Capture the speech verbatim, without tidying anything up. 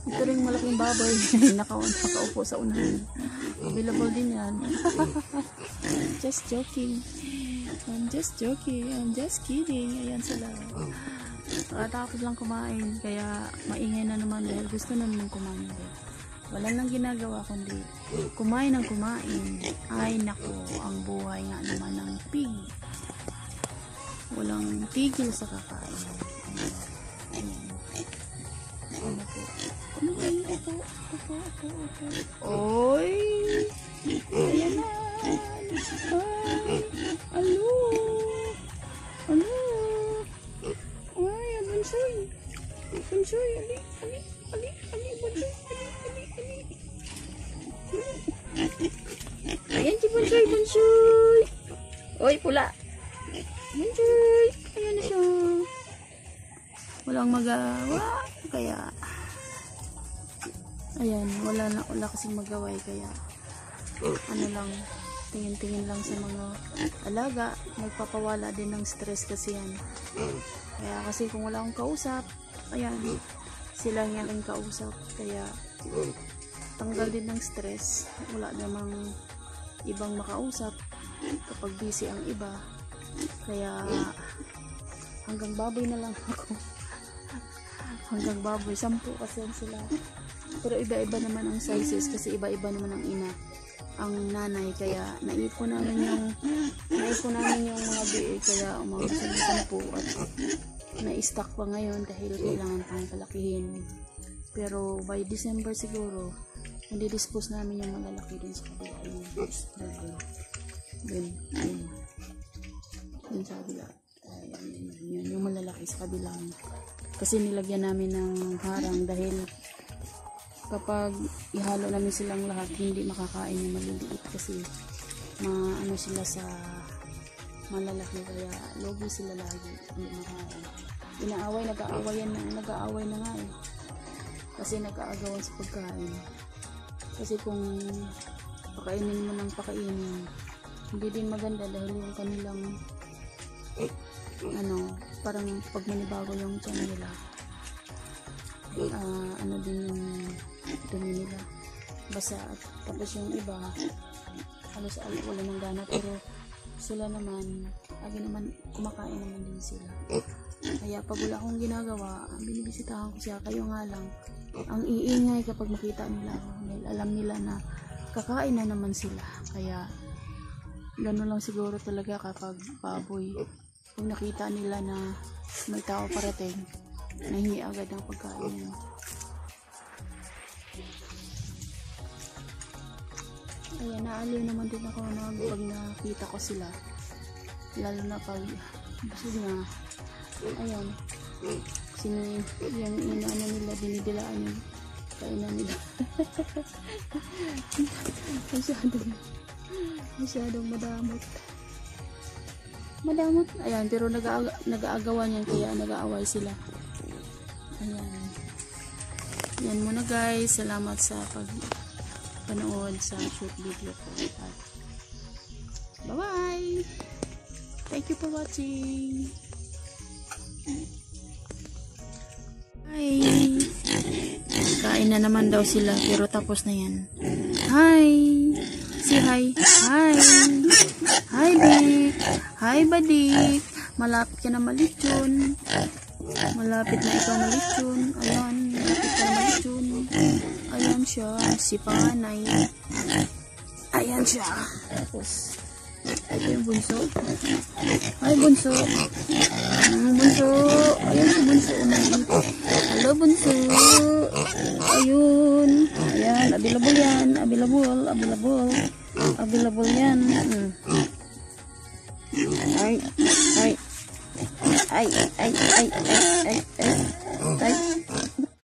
Ito rin malaking baboy. Naka, nakaupo sa unahan. Available din yan. Just joking. I'm just joking. I'm just kidding. Ayan sila. Tapos lang kumain. Kaya maingay na naman dahil gusto na naman kumain. Wala nang ginagawa kundi kumain ng kumain. Ay nako, ang buhay nga naman ng pig. Walang tigil sa kakain. Ayan. Ano po? Ano po? Opo, opo, opo, opo. Oy! Ayan na! Ay! Alo! Alo! Ay, bunsoy! Bunsoy! Ali! Ali! Ali! Ali! Bunsoy! Ali! Ali! Ali! Ayan si bunsoy! Bunsoy! Oy, pula! Bunsoy! Ayan na siya! Walang magawa kaya ayan, wala na wala kasing magawa kaya ano lang, tingin-tingin lang sa mga alaga, magpapawala din ng stress kasi yan. Kaya kasi kung wala akong kausap, ayan, sila nga lang kausap, kaya tanggal din ng stress. Wala namang ibang makausap kapag busy ang iba, kaya hanggang baboy na lang ako. Hanggang baboy, sampu kasi sila. Pero iba-iba naman ang sizes kasi iba-iba naman ang ina, ang nanay. Kaya naipon namin yung naipon namin yung mga biig, kaya umabot sa sampu at na-stock pa ngayon dahil kailangan pang palakihin. Pero by December siguro hindi dispose namin yung malalaki dun sa kabila. Dun, dun, dun sa kabila. Ayan, yun, yung malalaki sa kabilang. Kasi nilagyan namin ng harang dahil kapag ihalo namin silang lahat, hindi makakain yung maliliit kasi maano sila sa malalaki, kaya logi sila lagi, hindi makain. Inaaway, nag-aawayan na, nag-aaway na nga eh. Kasi nag-aagawan sa pagkain. Kasi kung pakainin mo ng pakainin, hindi din maganda dahil yung kanilang ano, parang pag manibago yung tiyan nila, uh, ano din yung dumi nila, basa. At tapos yung iba halos wala ng gana, pero sila naman lagi naman kumakain naman din sila. Kaya pag wala akong ginagawa, binibisitahan ko siya. Kayo nga lang, ang iingay kapag makita nila ako dahil alam nila na kakain na naman sila. Kaya gano'n lang siguro talaga kapag baboy. Kung nakita nila na may tao parating, nahingi agad ng pagkain. Ayan, naaliw naman din ako na pag nakita ko sila. Lalo na pag busog na. Ayan. Sini, yung inaano nila, dinidilaan yung kainan nila. Masyadong, masyadong madamot. Madamot. Ayan, pero nag-aagawan yan, kaya nag-aaway sila. Ayan. Yan muna guys. Salamat sa pagpanood sa short video ko. Bye-bye! Thank you for watching. Hi! Kain na naman daw sila, pero tapos na yan. Hi! Say hi! Hi! Hi, Dik! Hi, Badik! Malapit ka na malitsyon. Malapit na ikaw malitsyon. Ayan, malapit ka na malitsyon. Ayan siya, si panganay. Ayan siya. Tapos, ito yung bunso. Hi, bunso. Ang bunso. Ayan si bunso. Hello, bunso. Ayun. Ayan, available yan. Available, available. Available yan. Hmm. Ay, ay. Ay, ay, ay, ay, ay, ay. Ay.